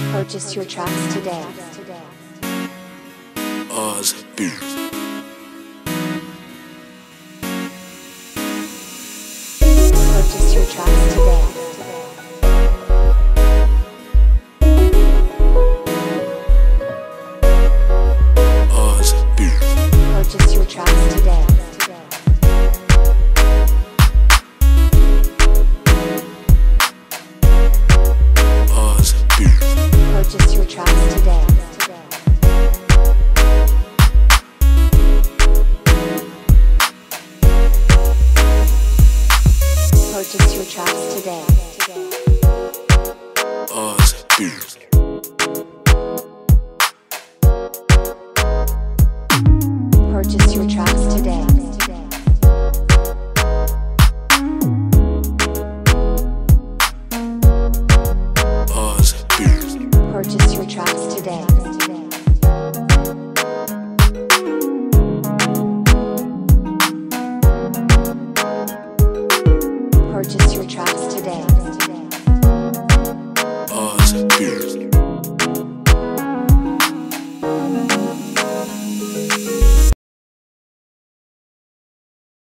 Purchase your tracks today. RzBeats. Purchase your tracks today. Purchase your tracks today. Purchase your tracks today. Purchase your tracks today. RzBeats. Purchase your tracks today. Purchase your tracks today. Purchase your tracks today. RzBeats.